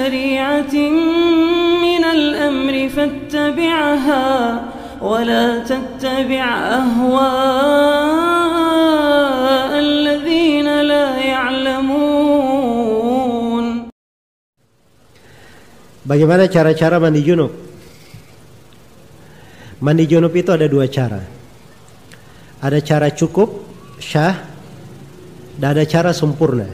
شريعة من الأمر فاتبعها ولا تتبع أهواء الذين لا يعلمون. Bagaimana cara-cara mandi junub? Mandi junub itu ada dua cara. Ada cara cukup, syah, dan ada cara sempurna.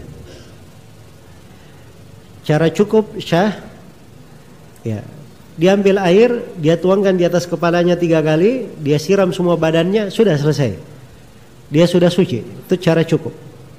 Cara cukup, syah, ya, diambil air, dia tuangkan di atas kepalanya 3 kali, dia siram semua badannya, sudah selesai. Dia sudah suci. Itu cara cukup.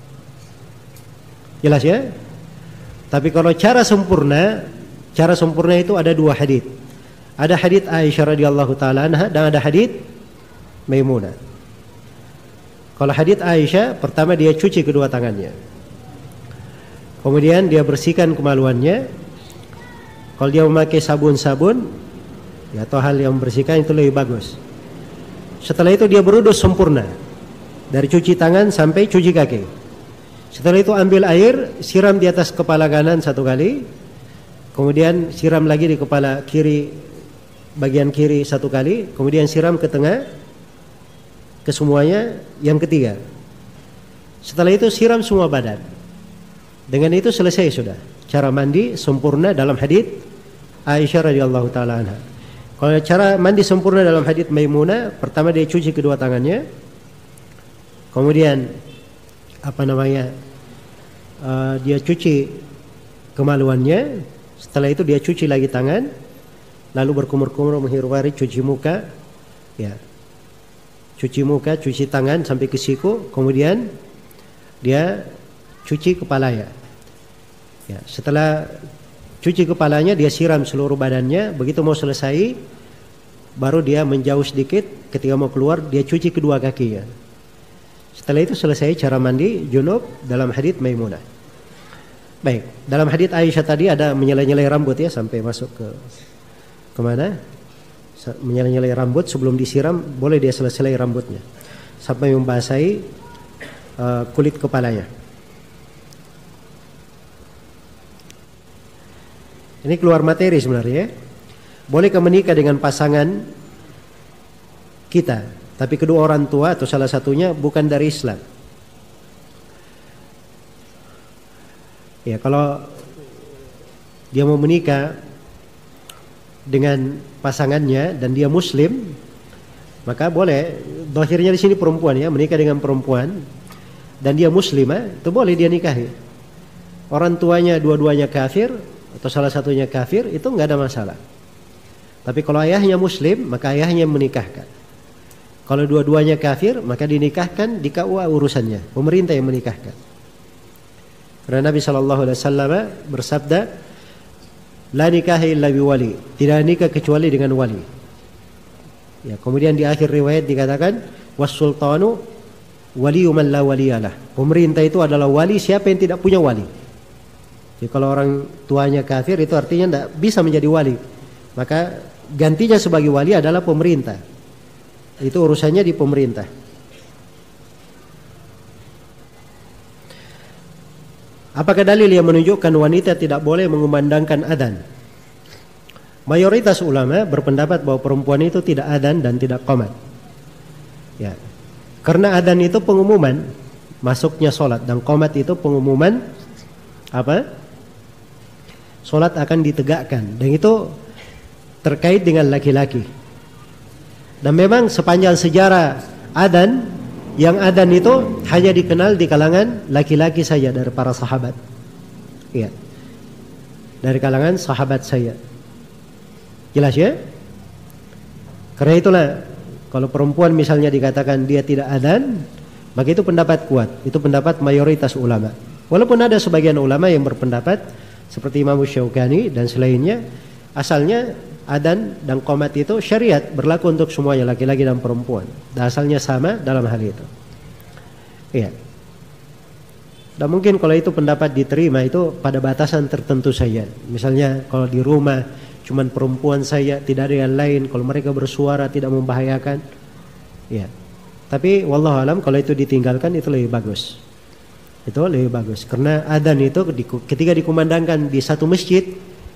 Jelas ya? Tapi kalau cara sempurna itu ada 2 hadits. Ada hadits Aisyah radhiyallahu taala anha dan ada hadits Maimunah. Kalau hadits Aisyah, pertama dia cuci kedua tangannya. Kemudian dia bersihkan kemaluannya. Kalau dia memakai sabun-sabun, ya, atau hal yang membersihkan itu lebih bagus. Setelah itu dia berwudu sempurna. Dari cuci tangan sampai cuci kaki. Setelah itu ambil air, siram di atas kepala kanan 1 kali. Kemudian siram lagi di kepala kiri, bagian kiri 1 kali. Kemudian siram ke tengah, ke semuanya yang ketiga. Setelah itu siram semua badan. Dengan itu selesai sudah. Cara mandi sempurna dalam hadits Aisyah radhiyallahu taala anha. Kalau cara mandi sempurna dalam hadits Maimunah, pertama dia cuci kedua tangannya. Kemudian dia cuci kemaluannya. Setelah itu dia cuci lagi tangan, lalu berkumur-kumur menghirwari, cuci muka, ya, cuci muka, cuci tangan sampai ke siku, kemudian dia cuci kepalanya. Ya, setelah cuci kepalanya dia siram seluruh badannya. Begitu mau selesai, baru dia menjauh sedikit. Ketika mau keluar dia cuci kedua kakinya. Setelah itu selesai cara mandi junub dalam hadits Maimunah. Baik, dalam hadits Aisyah tadi ada menyelai-nyelai rambut ya, sampai masuk ke mana? Menyelai-nyelai rambut sebelum disiram, boleh dia selesai rambutnya sampai membasahi kulit kepalanya. Ini keluar materi sebenarnya. Bolehkah menikah dengan pasangan kita, tapi kedua orang tua atau salah satunya bukan dari Islam? Ya, kalau dia mau menikah dengan pasangannya dan dia Muslim, maka boleh. Zahirnya di sini perempuan ya, menikah dengan perempuan dan dia Muslimah, itu boleh dia nikahi. Orang tuanya dua-duanya kafir atau salah satunya kafir, itu nggak ada masalah. Tapi kalau ayahnya Muslim, maka ayahnya menikahkan. Kalau dua-duanya kafir, maka dinikahkan di KUA urusannya, pemerintah yang menikahkan. Karena Nabi SAW bersabda, la nikah illa biwali, tidak nikah kecuali dengan wali. Ya, kemudian di akhir riwayat dikatakan, was sultanu waliyu man la waliyalah. Pemerintah itu adalah wali siapa yang tidak punya wali. Jadi kalau orang tuanya kafir, itu artinya tidak bisa menjadi wali. Maka gantinya sebagai wali adalah pemerintah. Itu urusannya di pemerintah. Apakah dalil yang menunjukkan wanita tidak boleh mengumandangkan adzan? Mayoritas ulama berpendapat bahwa perempuan itu tidak adzan dan tidak qomat. Ya. Karena adzan itu pengumuman masuknya sholat, dan qomat itu pengumuman apa? Sholat akan ditegakkan, dan itu terkait dengan laki-laki. Dan memang sepanjang sejarah adzan, yang adzan itu hanya dikenal di kalangan laki-laki saja dari para sahabat. Iya. Dari kalangan sahabat saya. Jelas ya? Karena itulah kalau perempuan misalnya dikatakan dia tidak adzan, maka itu pendapat kuat. Itu pendapat mayoritas ulama. Walaupun ada sebagian ulama yang berpendapat seperti Imam Syaukani dan selainnya, asalnya adzan dan qomat itu syariat, berlaku untuk semuanya, laki-laki dan perempuan. Dan asalnya sama dalam hal itu. Iya. Dan mungkin kalau itu pendapat diterima itu pada batasan tertentu saja. Misalnya kalau di rumah cuman perempuan saja, tidak ada yang lain, kalau mereka bersuara tidak membahayakan. Iya. Tapi wallahu alam kalau itu ditinggalkan itu lebih bagus. Itu lebih bagus. Karena adzan itu ketika dikumandangkan di satu masjid,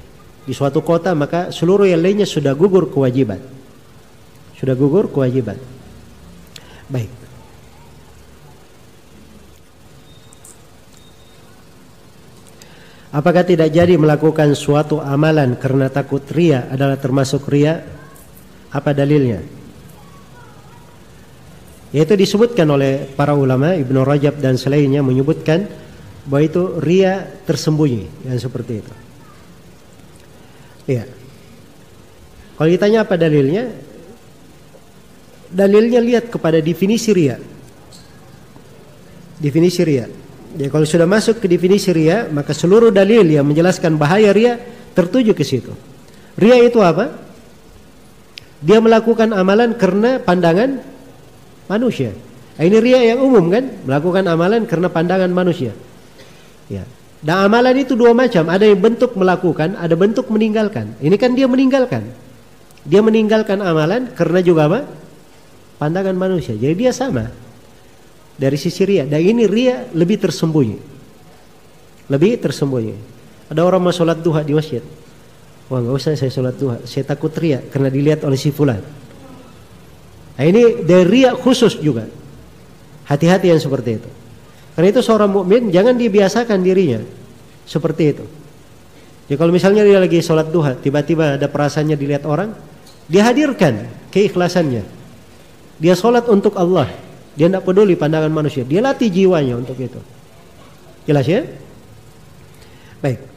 di suatu kota, maka seluruh yang lainnya sudah gugur kewajiban. Sudah gugur kewajiban. Baik. Apakah tidak jadi melakukan suatu amalan karena takut riya adalah termasuk riya? Apa dalilnya? Yaitu disebutkan oleh para ulama, Ibnu Rajab dan selainnya menyebutkan bahwa itu riya tersembunyi, yang seperti itu. Iya. Kalau ditanya apa dalilnya? Dalilnya lihat kepada definisi riya. Definisi riya. Jadi kalau sudah masuk ke definisi riya, maka seluruh dalil yang menjelaskan bahaya riya tertuju ke situ. Riya itu apa? Dia melakukan amalan karena pandangan manusia. Ini riya yang umum kan? Melakukan amalan karena pandangan manusia. Ya. Dan amalan itu dua macam, ada yang bentuk melakukan, ada bentuk meninggalkan. Ini kan dia meninggalkan. Dia meninggalkan amalan karena juga apa? Pandangan manusia. Jadi dia sama dari sisi riya. Dan ini riya lebih tersembunyi. Lebih tersembunyi. Ada orang mau sholat duha di masjid. Wah, nggak usah saya sholat duha, saya takut riya karena dilihat oleh si fulan. Nah, ini dari riya khusus juga. Hati-hati yang seperti itu. Karena itu seorang mukmin jangan dibiasakan dirinya seperti itu. Ya kalau misalnya dia lagi sholat duha, tiba-tiba ada perasaannya dilihat orang, dia hadirkan keikhlasannya. Dia sholat untuk Allah. Dia tidak peduli pandangan manusia. Dia latih jiwanya untuk itu. Jelas ya? Baik.